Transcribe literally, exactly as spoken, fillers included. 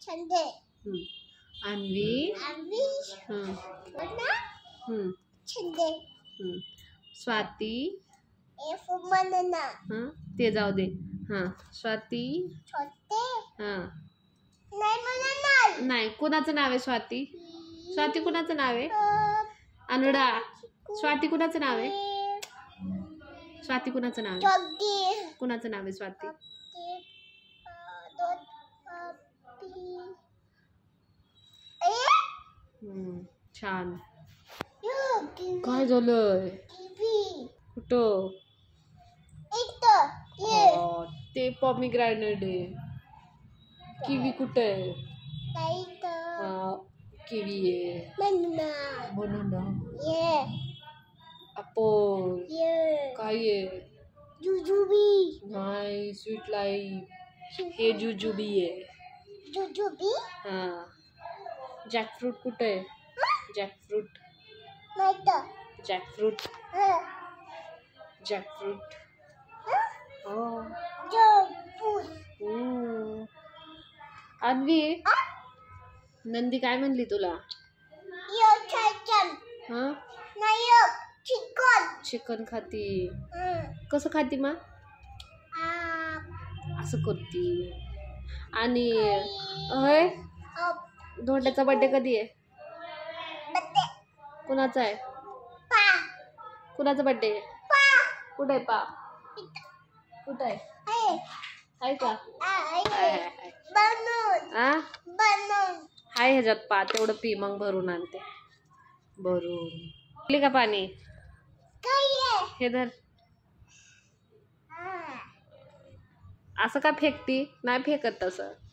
छंदे. हम्म. अन्वी. अन्वी. हम्म. वना. हम्म. छंदे. हम्म. स्वाती. ए फुमनना. हां ते जाऊ दे. हां स्वाती. छोटे. हां नाही म्हणा नाही. नाही. कोणाचं नाव आहे स्वाती? स्वाती कुणाचं नाव आहे? अनुडा. स्वाती कुणाचं नाव आहे? स्वाती कुणाचं नाव आहे? जगदी. कुणाचं नाव आहे स्वाती? हम्म. छान. काय झालंय? कुठं? हा, ते पॉमीग्रॅनेट आहे. किवी कुठे आहे? हा किवी आहे. बनना. अप्पल. काय आहे? जुजुबी. नाही स्वीट लाईफ. हे जुजुबी आहे. जुजुबी. हा. जॅकफ्रूट कुठे आहे? जॅकफ्रूट. नाही. जॅकफ्रूट. जॅकफ्रूट. हो. हम्म. अन्वी नंदी काय म्हणली तुला? हा चिकन खाती. कसं खाती मा? असं करती. आणि होय धोंड्याचा बर्थडे कधी आहे? कुणाचा आहे? कुणाचा बर्थडे आहे? कुठे आहे पा? कुठे आहे? आहे का? हाय ह्याच्यात पा. तेवढं पी मग भरून आणते. भरून पिली का पाणी? हे धर. असं का फेकती? नाही फेकत तसं.